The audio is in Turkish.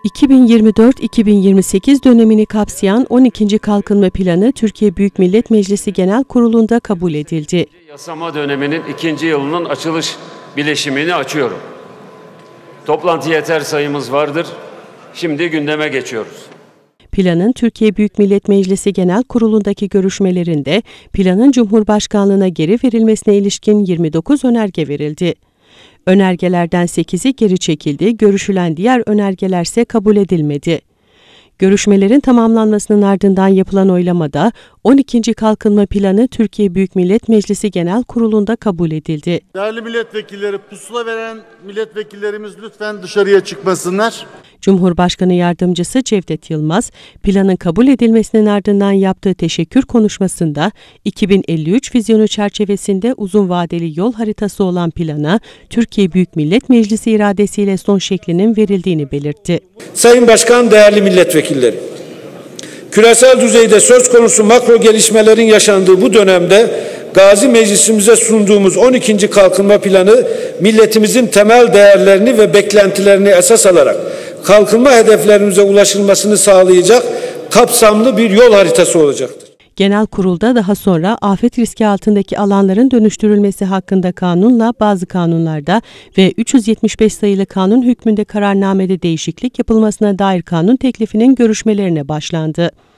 2024-2028 dönemini kapsayan 12. Kalkınma Planı Türkiye Büyük Millet Meclisi Genel Kurulu'nda kabul edildi. Yasama döneminin 2. yılının açılış bileşimini açıyorum. Toplantı yeter sayımız vardır. Şimdi gündeme geçiyoruz. Planın Türkiye Büyük Millet Meclisi Genel Kurulu'ndaki görüşmelerinde planın Cumhurbaşkanlığına geri verilmesine ilişkin 29 önerge verildi. Önergelerden 8'i geri çekildi, görüşülen diğer önergelerse kabul edilmedi. Görüşmelerin tamamlanmasının ardından yapılan oylamada 12. Kalkınma Planı Türkiye Büyük Millet Meclisi Genel Kurulu'nda kabul edildi. Değerli milletvekilleri, pusula veren milletvekillerimiz lütfen dışarıya çıkmasınlar. Cumhurbaşkanı Yardımcısı Cevdet Yılmaz, planın kabul edilmesinin ardından yaptığı teşekkür konuşmasında 2053 vizyonu çerçevesinde uzun vadeli yol haritası olan plana Türkiye Büyük Millet Meclisi iradesiyle son şeklinin verildiğini belirtti. Sayın Başkan, değerli milletvekilleri, küresel düzeyde söz konusu makro gelişmelerin yaşandığı bu dönemde Gazi Meclisimize sunduğumuz 12. Kalkınma Planı milletimizin temel değerlerini ve beklentilerini esas alarak kalkınma hedeflerimize ulaşılmasını sağlayacak kapsamlı bir yol haritası olacaktır. Genel kurulda daha sonra afet riski altındaki alanların dönüştürülmesi hakkında kanunla bazı kanunlarda ve 375 sayılı kanun hükmünde kararnamede değişiklik yapılmasına dair kanun teklifinin görüşmelerine başlandı.